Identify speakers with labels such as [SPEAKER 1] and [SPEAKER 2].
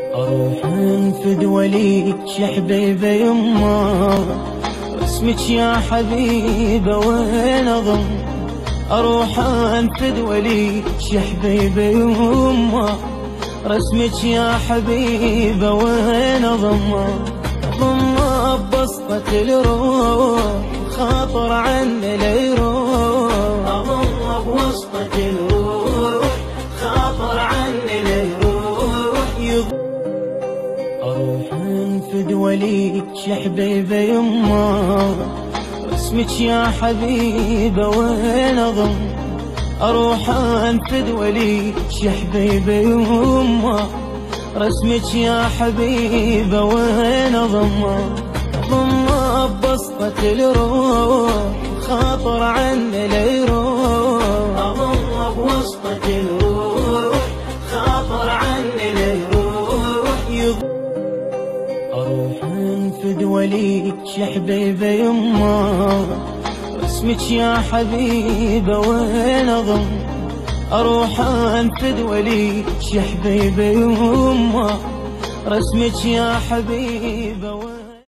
[SPEAKER 1] اروح انفد وليك يا حبيبه يما، رسمك يا حبيبه وين اضم. اروح انفد وليك يا حبيبه يما، رسمك يا حبيبه وين اضم. ضم ببسطة الروح خاطر عني ليروح، اضم بوسطة الروح خاطر عني ليروح. اروح انفد وليك يا حبيبه يما، رسمك يا حبيبه وين اضم. اروح انفد وليك يا حبيبه يما، رسمك يا حبيبه وين اضم. ضم ببسطة الروح خاطر عني ليروح، اضم بوسطة الروح خاطر عني ليروح. اروح انفد وليك يا حبيبه يما، رسمك يا حبيبه وين اضم. اروح انفد وليك يا حبيبه يما، رسمك يا حبيبه وين